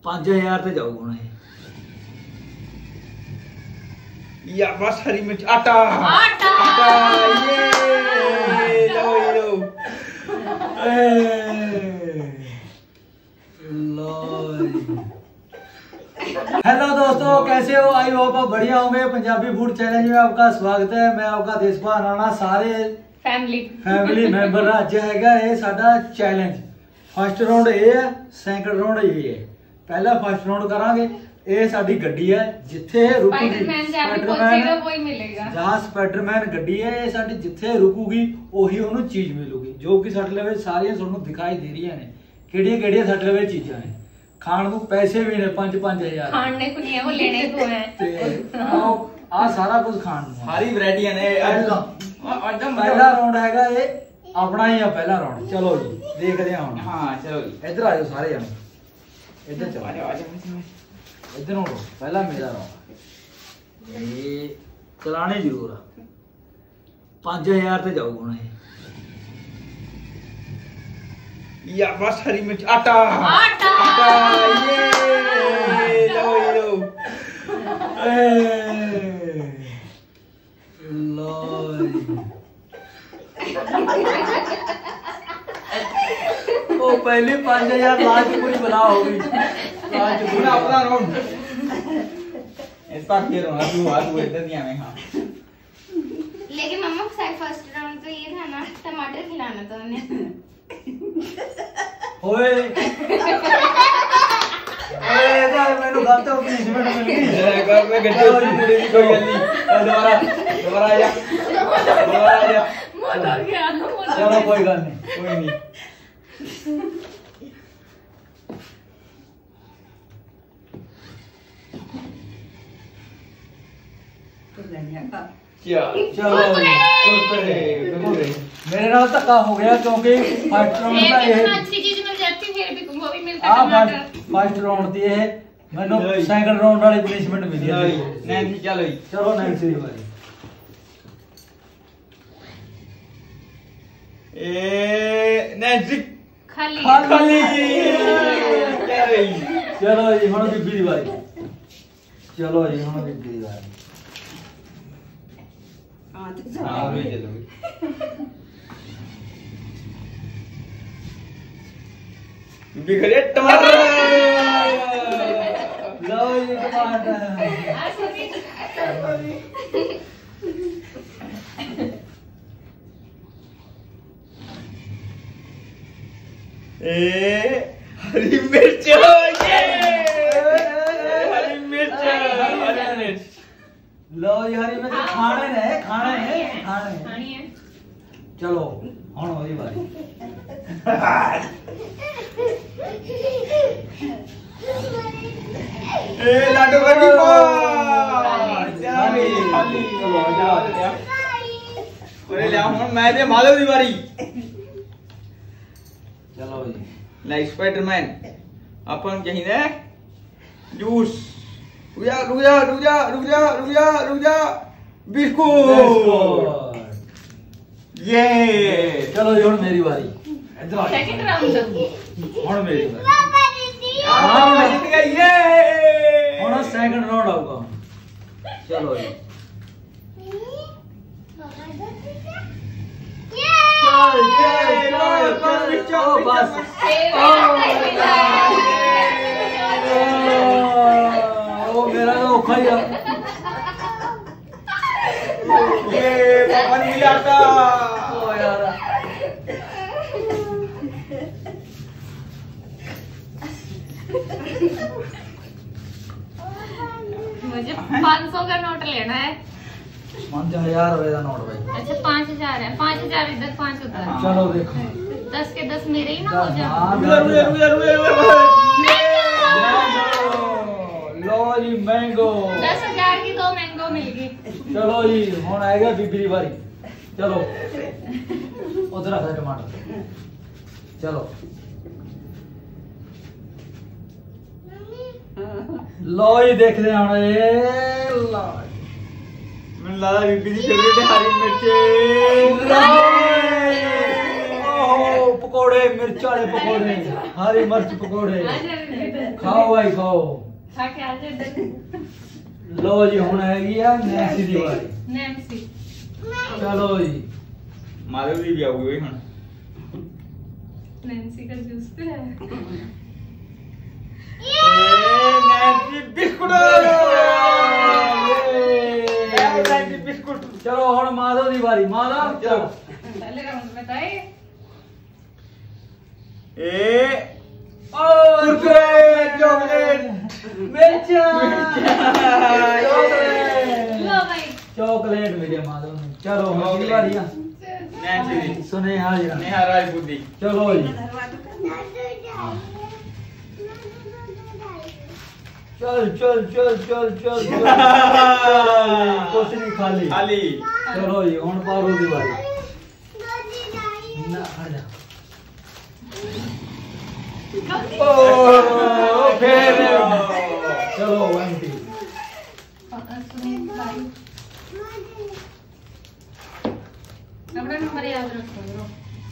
5000 ते जाऊ हुण या बस हरी मिर्च आटा आटा ये लो हेलो दोस्तों, कैसे हो? आई होप आप बढ़िया होंगे। पंजाबी फूड चैलेंज में आपका स्वागत है। मैं आपका देशपाल राणा। सारे फैमिली मैंबर अज हैगा ये साडा चैलेंज। फर्स्ट राउंड ये है, सैकंड राउंड ये है। पहला फर्स्ट राउंड करांगे। ये साडी गड्डी है जिथे रुकूगी जहां स्पाइडरमैन गड्डी है, ये साडी जिथे रुकूगी ओही ओनू चीज मिलूगी, जो कि साडे लवे सारियां तुहानू दिखाई दे रही ने। किहड़ियां साडे लवे चीजां ने। खाण नू पैसे भी ने 5-5000 खाण ने को नहीं है, वो लेने को है ते आ सारा कुछ खाण नू सारी वैरायटियां ने। पहला राउंड हैगा ये अपना ही है। पहला राउंड चलो जी, देखते हैं हुण। हां चलो जी, इधर आ जाओ सारे जने, इधर चलो, आ जाओ इधर हो। पहला मेरा राउंड ये चलाने जरूर आ। 5000 ते जाऊ हुण या बस हरी मिर्च आटा ये लो ओ पहले 5000 लास्ट पूरी बना होगी। आज पूरा अपना राउंड इस बार फिर तू इधर दिया मैं। हां लेकिन मम्मा शायद फर्स्ट राउंड तो ये था ना, टमाटर खिलाना था उन्हें। ओए यार मैंने गलत पनिशमेंट मिल गई। घर में गड्ढे वाली पूरी भी कोई जल्दी दोबारा आ जा मजा गया। चलो कोई गल नहीं, कोई नहीं। चलो मेरे नाल धक्का हो गया क्योंकि फर्स्ट राउंड में ये अच्छी चीज मिल जाती फिर भी वो भी मिलता टमाटर। फर्स्ट राउंड दी है मैंने, सेकंड राउंड वाली पनिशमेंट मिली है। नैन्सी चलो जी, चलो नैन्सी दी बारी। ए नैन्सी खाली चलो जी हुण बीबी दी बारी। चलो जी हुण बीबी दी बारी। हां भी चलो बीबी खड़े टमाटर लो ये टमाटर ए हरी मिर्च ये हरी मिर्च लो ये हरी मिर्च खाने है। चलो हुण ओदी बारी। ए लाडू वर्गी ले हुण मैं ते माधव दी बारी। चलो जी लाइक स्पाइडरमैन अपन चाहिए जूस। रुक जा बिस्कुट ये। चलो जी हुण मेरी बारी। इधर आ सेकंड राउंड हुण मेरी बारी। हां मैं जीत गया ये। हुण सेकंड राउंड आऊगा। चलो जी चल बस। ओ मेरा तो औखा ही है। ये पापा ने मिला था। ओ यार मुझे 500 का नोट लेना है। 5000 रुपए का नोट भाई। अच्छा 5000 है, 5000 इधर 5 उधर। चलो देखो 10 के 10 मेरे ही ना हो जाए। लो जी मैंगो। 10,000 की 2 मैंगो मिल गई। चलो जी हुण आएगा बीबी दी बारी। चलो उधर आ टमाटर। चलो लो जी देखते हैं हुण। मैंने लगा बीबी दी फेवरेट है हरी मिर्च। ओहो पकौड़े, मिर्च वाले पकौड़े, हरी मिर्च पकौड़े। खाओ भाई खाओ। लो जी हुण हैगी आ नैंसी दी वारी। नैंसी चलो जी माधवी भी आओगी हुण। नैंसी का जूस पे है। Nancy biscuit. Nancy biscuit. चलो हुण माधव दी वारी। माधव चलो पहले राउंड में था ये। कुरकुरे, चॉकलेट, मिर्चा, लो भाई चॉकलेट मिले माधव ने। चलो हमारी बारी है। नैंसी सुनेहा जी नेहा राजपूती। चलो जी चल चल चल चल चल कुछ नहीं खाली खाली। चलो जी हुण पारू दी बारी। ना आ जा फिर चलो आंटी अपना नंबर याद रखो।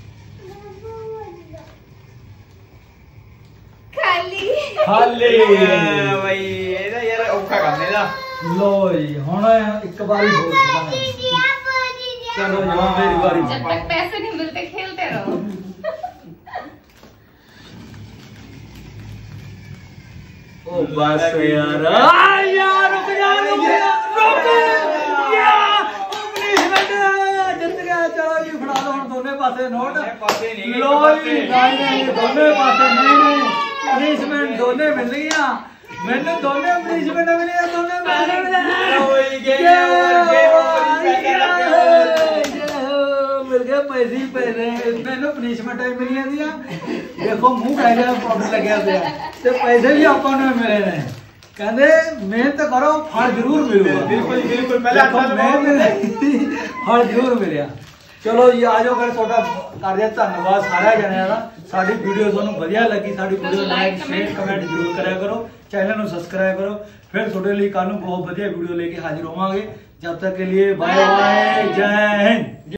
खाली खाली भाई ਇਹਦਾ ਯਾਰ ਔਖਾ ਕੰਮ ਇਹਦਾ। लो जी हुण एक बारी हो चलो जी हुण मेरी बारी। जब तक पैसे नहीं मिलते खेलते रहो। ओ बस यार यार रुक जा रुक जा रुक जा पुलिसमेंट जित गया। चलो जी फड़ा दो हुण दोने पासे नोट। ਪਾਸੇ ਨਹੀਂ लो जी नहीं दोने पासे नहीं पुलिसमेंट दोने मिल गया। मैंने दोने पुलिसमेंट मिले दोने पैसे मिले। मिल गए पैसे ही पैसे मैंने पनिशमेंट मिली दी। देखो मुंह कह गया पाउडर लगे पे ते पैसे भी आपको ने मिले ने। कहंदे मेहनत करो फल जरूर मिलेगा। बिल्कुल बिल्कुल पहले फल जरूर मिलिया। चलो जी आ जाओ फिर ਤੁਹਾਡਾ ਕਰਦੇ ਧੰਨਵਾਦ ਸਾਰਿਆਂ ਜਣਿਆਂ ਦਾ। ਸਾਡੀ ਵੀਡੀਓ ਤੁਹਾਨੂੰ ਵਧੀਆ ਲੱਗੀ ਸਾਡੀ ਵੀਡੀਓ ਲਾਈਕ ਸ਼ੇਅਰ ਕਮੈਂਟ ਜ਼ਰੂਰ ਕਰਿਆ ਕਰੋ। ਚੈਨਲ ਨੂੰ ਸਬਸਕ੍ਰਾਈਬ ਕਰੋ। फिर ਤੁਹਾਡੇ ਲਈ ਕੱਲ ਨੂੰ ਬਹੁਤ ਵਧੀਆ ਵੀਡੀਓ ਲੈ ਕੇ ਹਾਜ਼ਰ ਹੋਵਾਂਗੇ। जब तक के लिए बाय बाय जय हिंद।